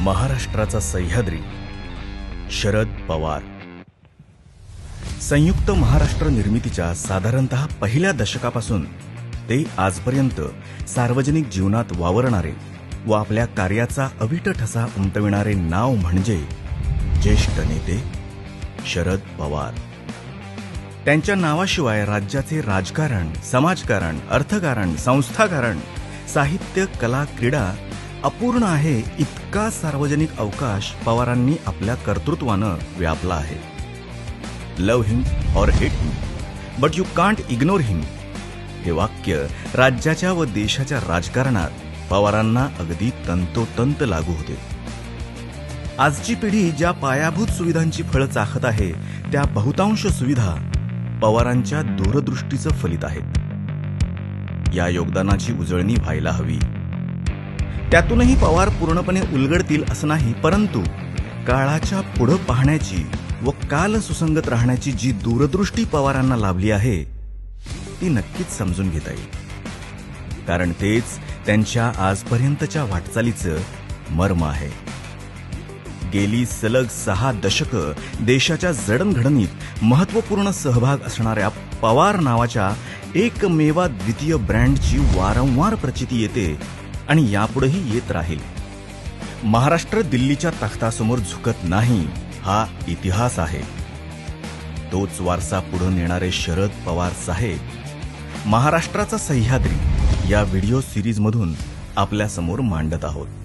महाराष्ट्राचा सह्याद्री शरद पवार। संयुक्त महाराष्ट्र निर्मितीच्या साधारणतः पहिल्या दशकापासून ते आजपर्यंत सार्वजनिक जीवनात वावरणारे व आपल्या कार्याचा अविट ठसा उमटविणारे नाव म्हणजे ज्येष्ठ नेते शरद पवार। त्यांच्या नावाशिवाय राज्याचे राजकारण, समाजकारण, अर्थकारण, संस्थाकारण, साहित्य, कला, क्रीडा अपूर्ण आहे इतका सार्वजनिक अवकाश पवारांनी आपल्या कर्तृत्वानं व्यापला आहे। लव्ह हिम और hate him but you can't ignore him हे वाक्य राज्याच्या व देशाच्या राजकारणात पवारांना अगदी तंतोतंत लागू होते। आजची पिढी ज्या पायाभूत सुविधांची फळं चाखत आहे त्या बहुतांश सुविधा पवारांच्या दूरदृष्टीचं फलित आहेत। या योगदानाची उजळणी व्हायला हवी। त्यातूनही पवार पूर्णपणे उलगडतील असं नाही, परंतु काळाच्या पुढे पाहण्याची व काल सुसंगत राहण्याची जी दूरदृष्टी पवारांना लाभली आहे ती नक्कीच समजून घेता येईल, कारण तेच त्यांच्या आजपर्यंतच्या वाटचालीचं मर्म आहे। गेली सलग 6 दशकं देशाच्या जडणघडणीत महत्त्वपूर्ण सहभाग असणाऱ्या पवार नावाच्या एकमेवाद्वितीय ब्रँडची वारंवार प्रचिती येते आणि यापुढेही येत राहील। महाराष्ट्र दिल्लीच्या तख्तासमोर झुकत नाही हा इतिहास आहे। तोच वारसा पुढे नेणारे शरद पवार साहेब महाराष्ट्राचा सह्याद्री या व्हिडिओ सिरीजमधून आपल्या समोर मांडत आहोत।